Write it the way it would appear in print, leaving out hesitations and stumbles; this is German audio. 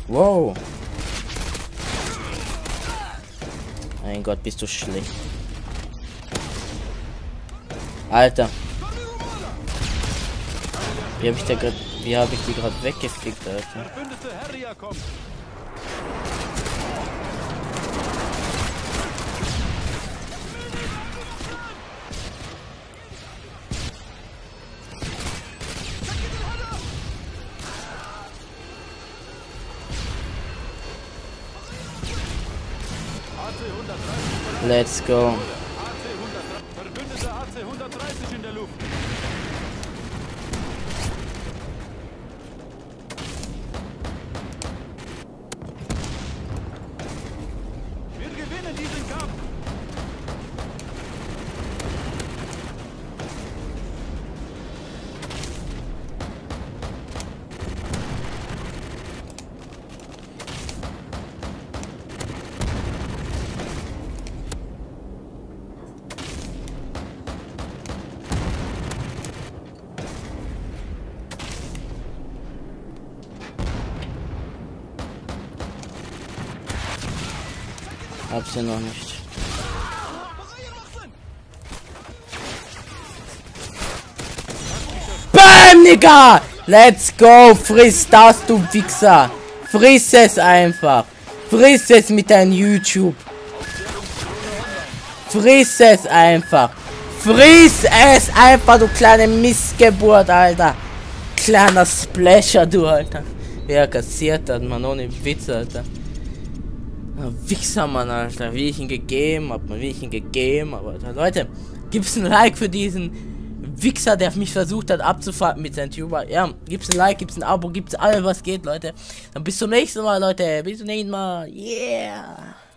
Wow. Mein Gott, bist du schlecht. Alter. Wie habe ich die gerade weggefickt, Alter? Let's go. Verbündete AC 130 in der Luft. Wir gewinnen diesen Kampf. Hab sie noch nicht. BAM, Digga! Let's go! Friss das, du Wichser! Friss es einfach! Friss es mit deinem YouTube! Friss es einfach! Friss es einfach, du kleine Missgeburt, Alter! Kleiner Splasher, du, Alter! Wer kassiert hat, man, ohne Witz, Alter! Wichser, Mann, Alter, wie ich ihn gegeben hab, Alter. Leute, gibt's ein Like für diesen Wichser, der mich versucht hat abzufahren mit seinem Tuber. Ja, gibt's ein Like, gibt's ein Abo, gibt's alles, was geht, Leute. Dann bis zum nächsten Mal, Leute. Bis zum nächsten Mal. Yeah.